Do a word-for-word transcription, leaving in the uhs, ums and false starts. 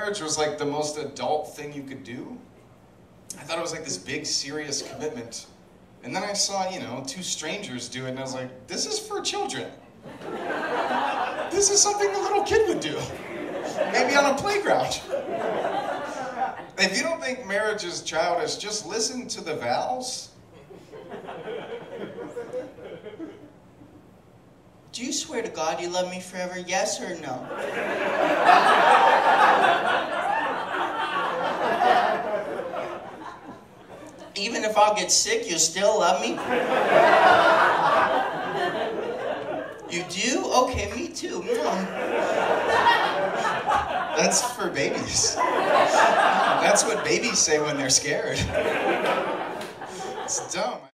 marriage was like the most adult thing you could do. I thought it was like this big, serious commitment. And then I saw, you know, two strangers do it, and I was like, this is for children. This is something a little kid would do. Maybe on a playground. If you don't think marriage is childish, just listen to the vows. Do you swear to God you love me forever, yes or no? Even if I'll get sick, you still love me? You do? Okay, me too. That's for babies. That's what babies say when they're scared. It's dumb.